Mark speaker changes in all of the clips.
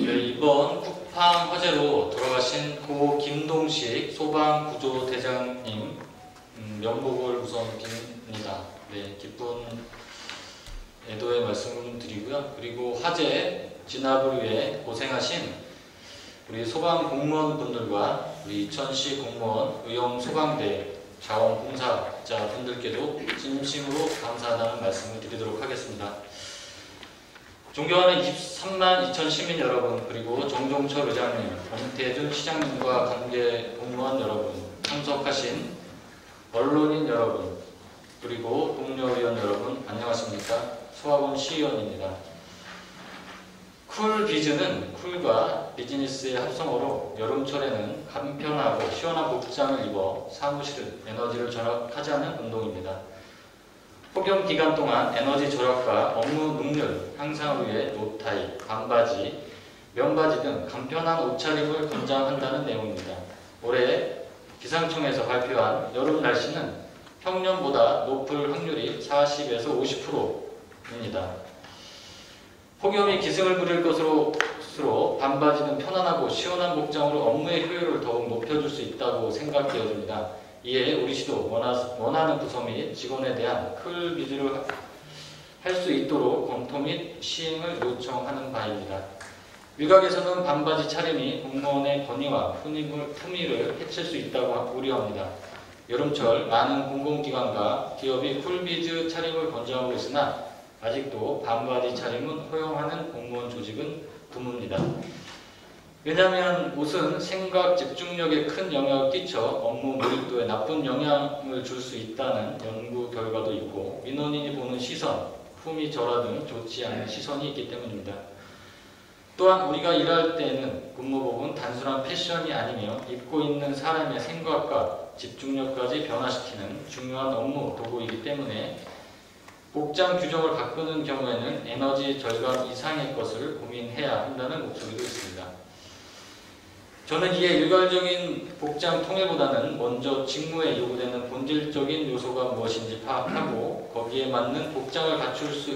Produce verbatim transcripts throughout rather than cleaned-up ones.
Speaker 1: 네, 이번 쿠팡 화재로 돌아가신 고 김동식 소방구조대장님 음, 명복을 우선 빕니다. 네, 기쁜 애도의 말씀을 좀 드리고요. 그리고 화재 진압을 위해 고생하신 우리 소방 공무원분들과 우리 이천시 공무원, 의용 소방대, 자원봉사자 분들께도 진심으로 감사하다는 말씀을 드리도록 하겠습니다. 존경하는 이십삼만 이천 시민 여러분, 그리고 정종철 의장님, 권태준 시장님과 관계 공무원 여러분, 참석하신 언론인 여러분, 그리고 동료 의원 여러분, 안녕하십니까? 소학원 시의원입니다. 쿨비즈는 쿨과 비즈니스의 합성어로 여름철에는 간편하고 시원한 복장을 입어 사무실은 에너지를 절약하자는 운동입니다. 폭염 기간 동안 에너지 절약과 업무 능률 향상을 위해 노타이, 반바지, 면바지 등 간편한 옷차림을 권장한다는 내용입니다. 올해 기상청에서 발표한 여름 날씨는 평년보다 높을 확률이 사십에서 오십 퍼센트입니다. 폭염이 기승을 부릴 것으로 반바지는 편안하고 시원한 복장으로 업무의 효율을 더욱 높여줄 수 있다고 생각되어집니다. 이에 우리 시도 원하는 부서 및 직원에 대한 쿨비즈를 할 수 있도록 검토 및 시행을 요청하는 바입니다. 일각에서는 반바지 차림이 공무원의 권위와 품위를 해칠 수 있다고 우려합니다. 여름철 많은 공공기관과 기업이 쿨비즈 차림을 권장하고 있으나 아직도 반바지 차림은 허용하는 공무원 조직은 드뭅니다. 왜냐하면 옷은 생각 집중력에 큰 영향을 끼쳐 업무 몰입도에 나쁜 영향을 줄 수 있다는 연구 결과도 있고, 민원인이 보는 시선, 품위 절하 등 좋지 않은 시선이 있기 때문입니다. 또한 우리가 일할 때는 근무복은 단순한 패션이 아니며 입고 있는 사람의 생각과 집중력까지 변화시키는 중요한 업무 도구이기 때문에 복장 규정을 바꾸는 경우에는 에너지 절감 이상의 것을 고민해야 한다는 목소리도 있습니다. 저는 이에 일괄적인 복장 통일보다는 먼저 직무에 요구되는 본질적인 요소가 무엇인지 파악하고 거기에 맞는 복장을 갖출 수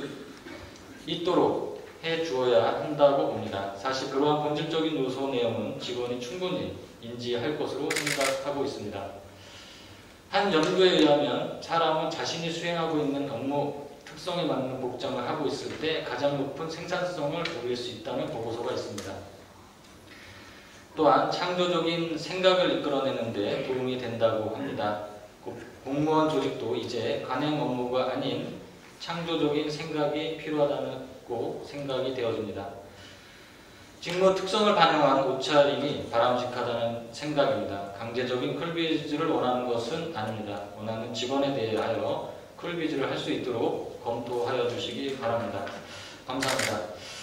Speaker 1: 있도록 해주어야 한다고 봅니다. 사실 그러한 본질적인 요소 내용은 직원이 충분히 인지할 것으로 생각하고 있습니다. 한 연구에 의하면 사람은 자신이 수행하고 있는 업무 특성에 맞는 복장을 하고 있을 때 가장 높은 생산성을 올릴 수 있다는 보고서가 있습니다. 또한 창조적인 생각을 이끌어내는 데 도움이 된다고 합니다. 공무원 조직도 이제 관행 업무가 아닌 창조적인 생각이 필요하다고 생각이 되어집니다. 직무 특성을 반영한 옷차림이 바람직하다는 생각입니다. 강제적인 쿨비즈를 원하는 것은 아닙니다. 원하는 직원에 대하여 쿨비즈를 할 수 있도록 검토하여 주시기 바랍니다. 감사합니다.